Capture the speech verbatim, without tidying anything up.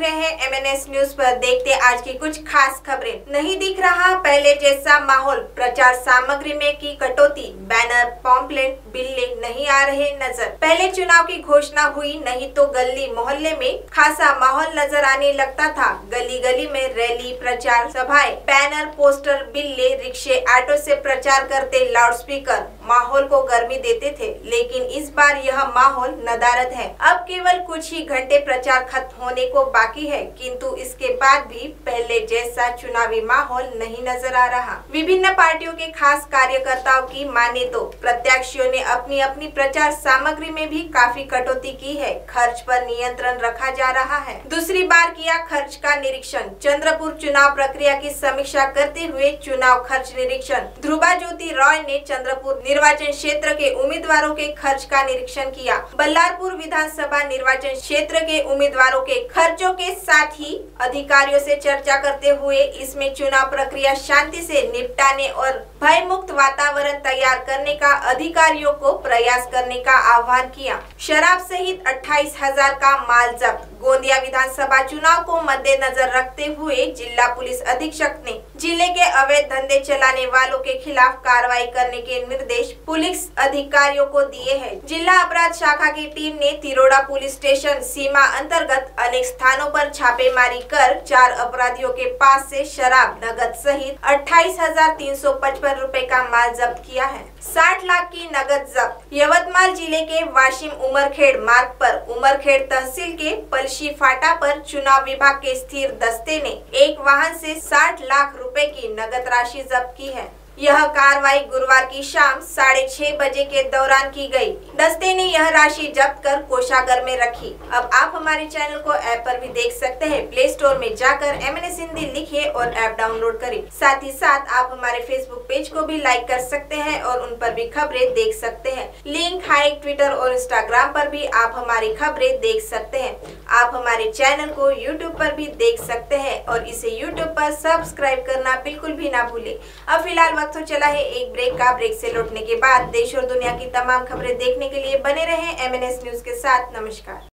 रहे हैं M N S news पर। देखते आज की कुछ खास खबरें। नहीं दिख रहा पहले जैसा माहौल, प्रचार सामग्री में की कटौती, बैनर पॉम्पलेट बिल्ले नहीं आ रहे नजर। पहले चुनाव की घोषणा हुई नहीं तो गली मोहल्ले में खासा माहौल नजर आने लगता था। गली गली में रैली, प्रचार सभाएं, बैनर, पोस्टर, बिल्ले, रिक्शे, ऑटो से प्रचार करते लाउडस्पीकर माहौल को गर्मी देते थे। लेकिन इस बार यह माहौल नदारद है। अब केवल कुछ ही घंटे प्रचार खत्म होने को बाकी है, किंतु इसके बाद भी पहले जैसा चुनावी माहौल नहीं नजर आ रहा। विभिन्न पार्टियों के खास कार्यकर्ताओं की माने तो प्रत्याशियों ने अपनी अपनी प्रचार सामग्री में भी काफी कटौती की है। खर्च पर नियंत्रण रखा जा रहा है। दूसरी बार किया खर्च का निरीक्षण। चंद्रपुर चुनाव प्रक्रिया की समीक्षा करते हुए चुनाव खर्च निरीक्षण। ध्रुवा ज्योति रॉय ने चंद्रपुर निर्वाचन क्षेत्र के उम्मीदवारों के खर्च का निरीक्षण किया। बल्लारपुर विधानसभा निर्वाचन क्षेत्र के उम्मीदवारों के खर्चों के साथ ही अधिकारियों से चर्चा करते हुए इसमें चुनाव प्रक्रिया शांति से निपटाने और भय मुक्त वातावरण तैयार करने का अधिकारियों को प्रयास करने का आह्वान किया। शराब सहित अट्ठाईस हजार का माल जब्त। गोंदिया विधानसभा चुनाव को मद्देनजर रखते हुए जिला पुलिस अधीक्षक ने जिले के अवैध धंधे चलाने वालों के खिलाफ कार्रवाई करने के निर्देश पुलिस अधिकारियों को दिए हैं। जिला अपराध शाखा की टीम ने तिरोड़ा पुलिस स्टेशन सीमा अंतर्गत अनेक स्थानों पर छापेमारी कर चार अपराधियों के पास से शराब, नगद सहित अट्ठाईस हजार तीन सौ पचपन रूपए का माल जब्त किया है। साठ लाख की नगद जब्त। यवतमाल जिले के वाशिम उमरखेड़ मार्ग पर उमरखेड़ तहसील के पलशी फाटा पर चुनाव विभाग के स्थिर दस्ते ने एक वाहन से साठ लाख रुपए की नगद राशि जब्त की है। यह कार्रवाई गुरुवार की शाम साढ़े छह बजे के दौरान की गई। दस्ते ने यह राशि जब्त कर कोषागार में रखी। अब आप हमारे चैनल को ऐप पर भी देख सकते हैं। प्ले स्टोर में जाकर एम एन एस हिंदी लिखिए और ऐप डाउनलोड करें। साथ ही साथ आप हमारे फेसबुक पेज को भी लाइक कर सकते हैं और उन पर भी खबरें देख सकते हैं। लिंक है ट्विटर और इंस्टाग्राम पर भी आप हमारी खबरें देख सकते हैं। आप हमारे चैनल को यूट्यूब पर भी देख सकते हैं और इसे यूट्यूब पर सब्सक्राइब करना बिल्कुल भी ना भूले। अब फिलहाल वक्त हो चला है एक ब्रेक का। ब्रेक से लौटने के बाद देश और दुनिया की तमाम खबरें देखने के लिए बने रहें एम एन एस न्यूज के साथ। नमस्कार।